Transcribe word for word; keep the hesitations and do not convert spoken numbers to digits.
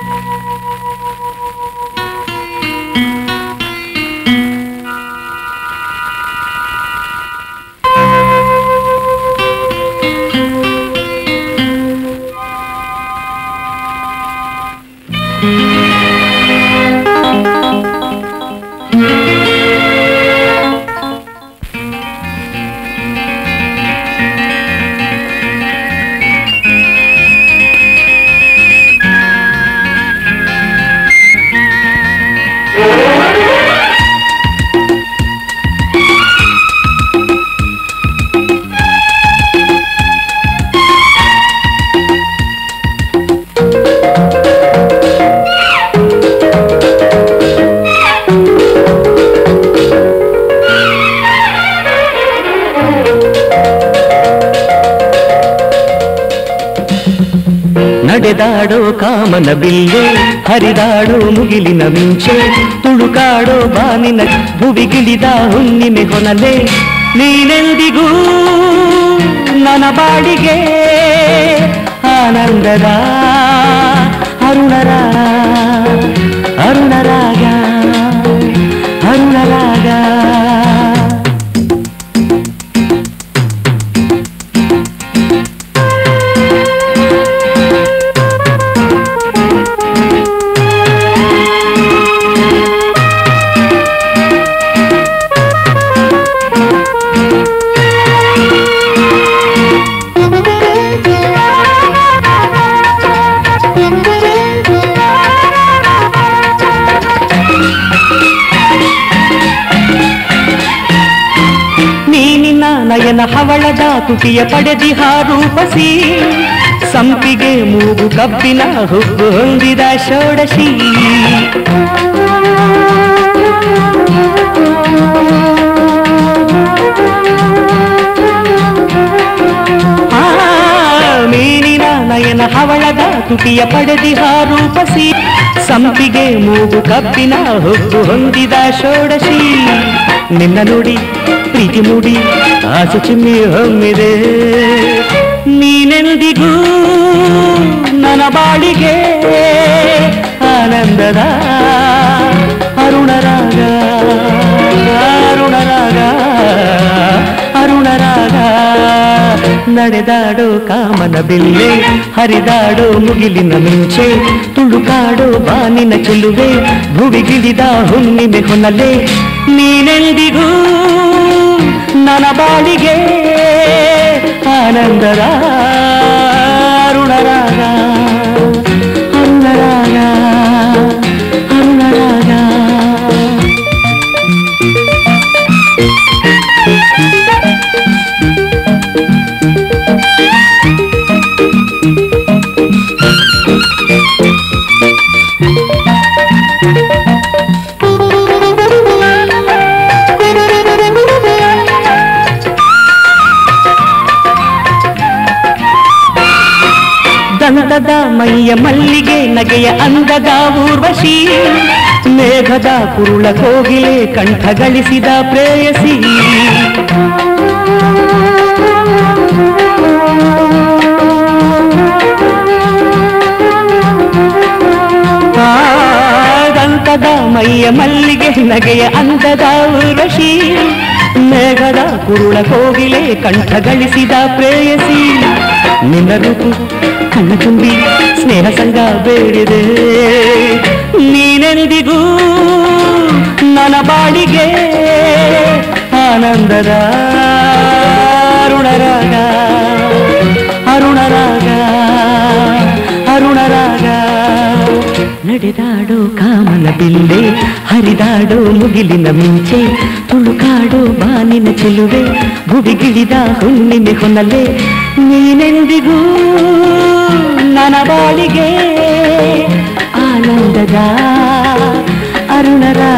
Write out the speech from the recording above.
ನಡೆದಾಡೋ ಕಾಮನ ಬಿಲ್ಲೆ ಹರಿದಾಡೋ ಮುಗಿಲಿನ ಮಿಂಚೆ ತುಳುಕಾಡೋ ಬಾನಿನ ಭುವಿಗಿಳಿದ ಹುಣ್ಣಿಮೆ ಹೊನಲೆ ನೀನೆಂದಿಗೂ ನನ್ನ ಬಾಡಿಗೆ ಆನಂದದ ಅರುಣರಾಗ ಅರುಣರಾಗ ಅರುಣರಾಗ ನಯನ ಹವಳದ ತುಟಿಯ ಪಡೆದಿಹ ರೂಪಸಿ ಸಂಪಿಗೆ ಮೂಗು ಕಬ್ಬಿನ ಹುಬ್ಬು ಹೊಂದಿದ ಷೋಡಶಿ ಮೀನಿನ ನಯನ ಹವಳದ ತುಟಿಯ ಪಡೆದಿಹ ರೂಪಸಿ ಸಂಪಿಗೆ ಮೂಗು ಕಬ್ಬಿನ ಹುಬ್ಬು ಹೊಂದಿದ ಷೋಡಶಿ ನಿನ್ನ ನುಡಿ ಪ್ರೀತಿ ಮೂಡಿ ಆಸೆ ಚಿಮ್ಮಿ ಹೊಮ್ಮಿದೆ ನೀನೆಂದಿಗೂ ನನ್ನ ಬಾಳಿಗೆ ಆನಂದದ ಅರುಣರಾಗ ಅರುಣರಾಗ ಅರುಣರಾಗ ನಡೆದಾಡೋ ಕಾಮನ ಬಿಲ್ಲೆ ಹರಿದಾಡೋ ಮುಗಿಲಿನ ಮಿಂಚೆ ತುಳುಕಾಡೋ ಬಾನಿನ ಚೆಲುವೆ ಭುವಿಗಿಳಿದ ಹುಣ್ಣಿಮೆ ಹೊನಲೆ ನೀನೆಂದಿಗೂ ನನ್ನ ಬಾಳಿಗೆ ಆನಂದದ ಅರುಣರಾಗ ಅರುಣರಾಗ ಅರುಣರಾಗ ದಂತದ ಮೈಯ ಮಲ್ಲಿಗೆ ನಗೆಯ ಅಂದದ ಊರ್ವಶಿ ಮೇಘದ ಕುರುಳ ಕೋಗಿಲೆ ಕಂಠ ಗಳಿಸಿದ ಪ್ರೇಯಸಿ ದಂತದ ಮೈಯ ಮಲ್ಲಿಗೆ ನಗೆಯ ಅಂದದ ಊರ್ವಶಿ ಮೇಘದ ಕುರುಳ ಕೋಗಿಲೆ ಕಂಠ ಗಳಿಸಿದ ಪ್ರೇಯಸಿ ನಿನ್ನ ರೂಪು ಕಣ್ಣ ತುಂಬಿ ಸ್ನೇಹ ಸಂಗ ಬೇಡಿದೆ ನೀನೆಂದಿಗೂ ನನ್ನ ಬಾಳಿಗೆ ಆನಂದದ ಅರುಣರಾಗ ಅರುಣರಾಗ ಅರುಣರಾಗ ನಡೆದಾಡೋ ಕಾಮನ ಬಿಲ್ಲೆ ಹರಿದಾಡೋ ಮುಗಿಲಿನ ಮಿಂಚೆ ತುಳುಕಾಡೋ ಬಾನಿನ ಚೆಲುವೆ ಭುವಿಗಿಳಿದ ಹುಣ್ಣಿಮೆ ಹೊನಲೆ ನೀನೆಂದಿಗೂ ನನ್ನ ಬಾಳಿಗೆ ಆನಂದದ ಅರುಣರಾಗ